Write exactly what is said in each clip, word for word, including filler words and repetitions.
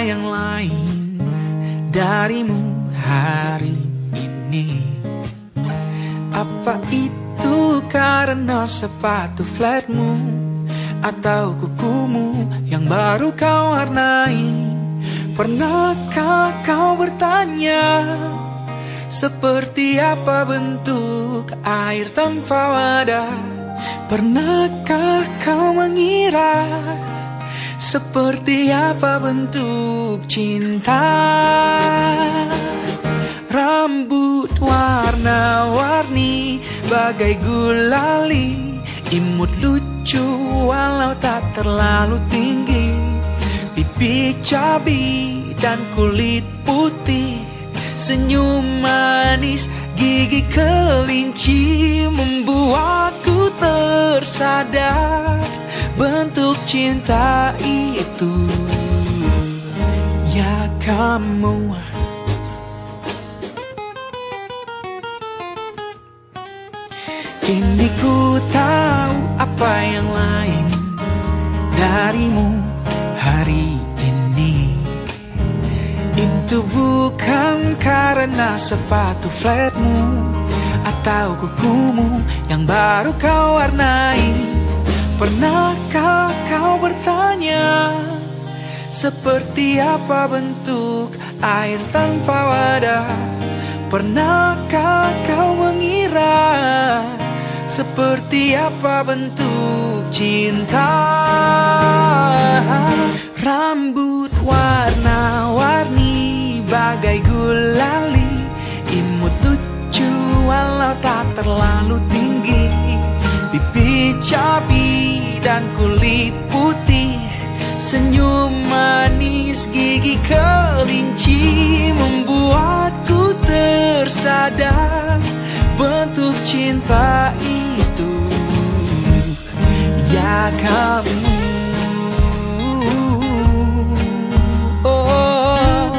yang lain darimu hari ini. Apa itu karena sepatu flatmu atau kukumu yang baru kau warnai? Pernahkah kau bertanya seperti apa bentuk air tanpa wadah? Pernahkah kau mengira seperti apa bentuk cinta? Rambut warna-warni bagai gulali, imut lucu walau tak terlalu tinggi, pipi cabi dan kulit putih, senyum manis gigi kelinci, membuatku tersadar bentuk cinta itu. Ya kamu, kini ku tahu apa yang lain darimu hari ini. Itu bukan karena sepatu flatmu atau kukumu yang baru kau warnai. Pernahkah kau bertanya seperti apa bentuk air tanpa wadah? Pernahkah kau mengira seperti apa bentuk cinta? Rambut warna-warni bagai gulali, imut lucu walau tak terlalu tinggi, pipi cabi dan kulit putih, senyum manis gigi kelinci, membuatku tersadar bentuk cinta itu. Ya kamu, oh.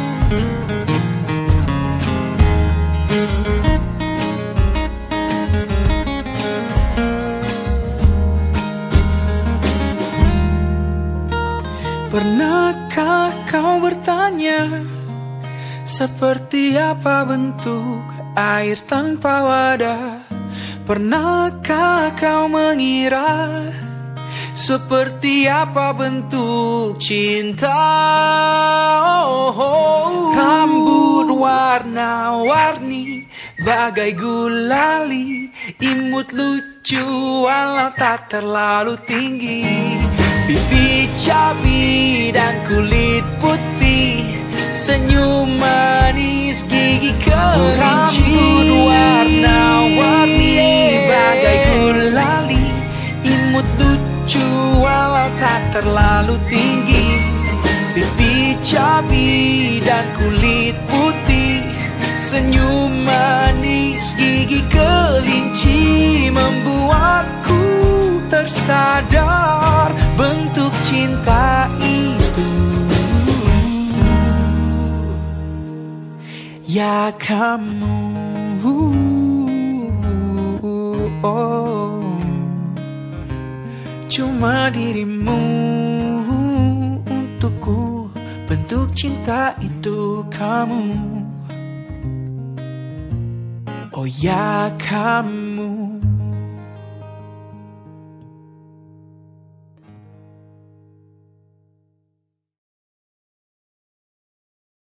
Pernahkah kau bertanya seperti apa bentuk air tanpa wadah? Pernahkah kau mengira seperti apa bentuk cinta? Oh, oh. Rambut warna-warni bagai gulali, imut lucu walau tak terlalu tinggi, pipi cabi dan kulit putih, senyum manis gigi kelinci. Rambut warna-warni bagai gulali, imut lucu walau tak terlalu tinggi, pipi cabi dan kulit putih, senyum manis gigi kelinci, membuatku tersadar bentuk cinta itu. Ya kamu, oh. Cuma dirimu untukku, bentuk cinta itu kamu. Oh ya kamu.